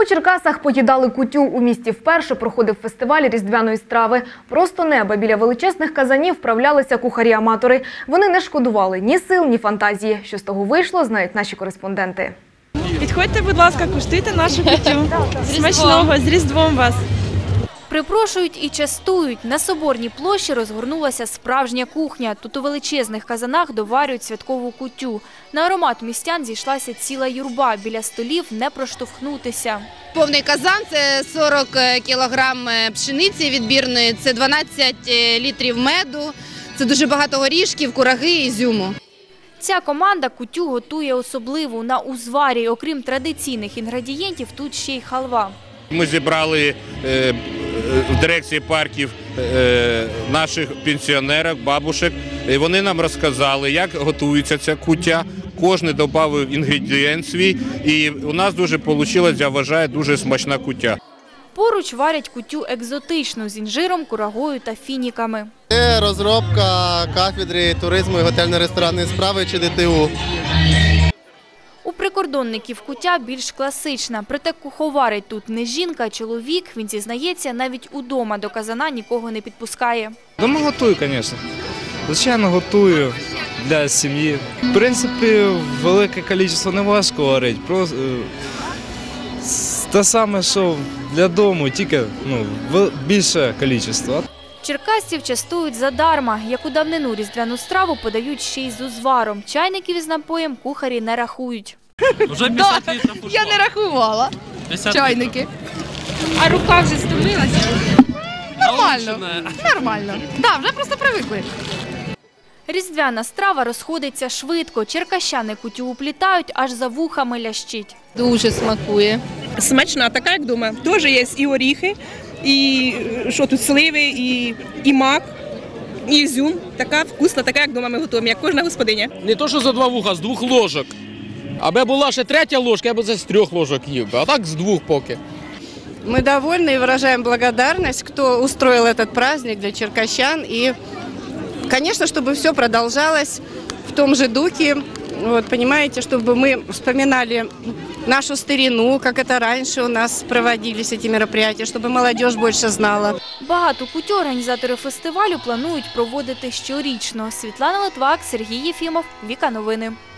У Черкасах поїдали кутю. У місті вперше проходив фестиваль різдвяної страви. Просто неба біля величезних казанів вправлялися кухарі-аматори. Вони не шкодували ні сил, ні фантазії. Що з того вийшло, знають наші кореспонденти. Підходьте, будь ласка, куштуйте нашу кутю. Смачного, з Різдвом вас! Припрошують і частують. На Соборній площі розгорнулася справжня кухня. Тут у величезних казанах доварюють святкову кутю. На аромат містян зійшлася ціла юрба. Біля столів не проштовхнутися. Повний казан – це 40 кілограм пшениці відбірної, це 12 літрів меду, це дуже багато горішків, кураги і ізюму. Ця команда кутю готує особливу на узварі. Окрім традиційних інгредієнтів, тут ще й халва. Ми зібрали в дирекції парків наших пенсіонерів, бабушек. І вони нам розказали, як готується ця куття. Кожен додав інгредієнт свій. І у нас дуже вийшло, я вважаю, дуже смачна куття. Поруч варять кутю екзотичну з інжиром, курагою та фініками. Це розробка кафедри туризму і готельно-ресторанної справи чи ДТУ. У прикордонників куття більш класична. Проте куховарить тут не жінка, а чоловік. Він зізнається, навіть удома до казана нікого не підпускає. Дома готую, звісно. Звичайно, готую для сім'ї. В принципі, велике кількість не важко варити. Просто те саме, що для дому, тільки більше кількість. Черкасців частують задарма. Як у давнину різдвяну страву подають ще й з узваром. Чайників із напоєм кухарі не рахують. Вже 50 літрів ушло. Я не рахувала чайники. А рука вже стомилася? Нормально. Так, вже просто привикли. Різдвяна страва розходиться швидко. Черкащани кутю уплітають, аж за вухами лящить. Дуже смакує. Смачна, така як вдома. Теж є і оріхи, і що тут, сливи, і мак, і ізюм. Така вкусна, така як вдома ми готуємо, як кожна господиня. Не то, що за 2 вуха, з 2 ложок. Аби була ще 3 ложка, я б це з 3 ложок їв. А так з 2 поки. Мы довольны и выражаем благодарность, кто устроил этот праздник для черкащан. И, конечно, чтобы все продолжалось в том же духе, вот, понимаете, чтобы мы вспоминали нашу старину, как это раньше у нас проводились эти мероприятия, чтобы молодежь больше знала. Багато кутю організатори фестивалю планують проводити щорічно. Світлана Литвак, Сергій Єфімов, Віка Новини.